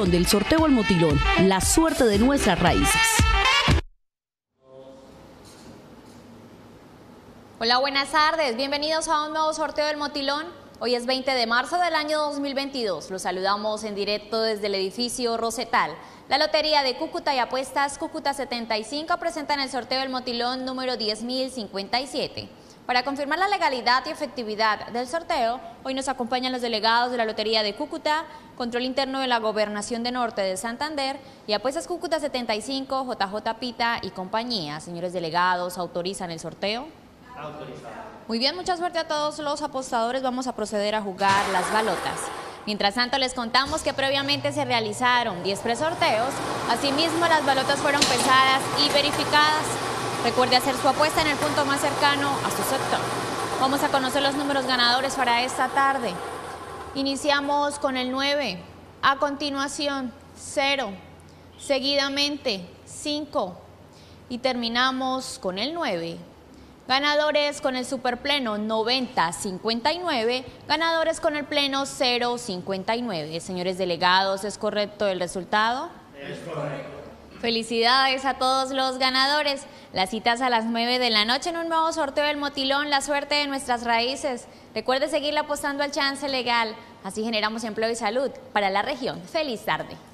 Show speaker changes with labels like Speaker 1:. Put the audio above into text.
Speaker 1: donde el sorteo El Motilón, la suerte de nuestras raíces.
Speaker 2: Hola, buenas tardes. Bienvenidos a un nuevo sorteo del Motilón. Hoy es 20 de marzo del año 2022. Los saludamos en directo desde el edificio Rosetal. La Lotería de Cúcuta y Apuestas Cúcuta 75 presentan el sorteo del Motilón número 10.057. Para confirmar la legalidad y efectividad del sorteo, hoy nos acompañan los delegados de la Lotería de Cúcuta, Control Interno de la Gobernación de Norte de Santander y Apuestas Cúcuta 75, JJ Pita y compañía. Señores delegados, ¿autorizan el sorteo? Autorizado. Muy bien, mucha suerte a todos los apostadores. Vamos a proceder a jugar las balotas. Mientras tanto, les contamos que previamente se realizaron 10 presorteos. Asimismo, las balotas fueron pesadas y verificadas. Recuerde hacer su apuesta en el punto más cercano a su sector. Vamos a conocer los números ganadores para esta tarde. Iniciamos con el 9, a continuación 0, seguidamente 5 y terminamos con el 9. Ganadores con el superpleno 90-59, ganadores con el pleno 0-59. Señores delegados, ¿es correcto el resultado? Es correcto. Felicidades a todos los ganadores. Las citas a las 9 de la noche en un nuevo sorteo del Motilón, la suerte de nuestras raíces. Recuerde seguirle apostando al chance legal, así generamos empleo y salud para la región. Feliz tarde.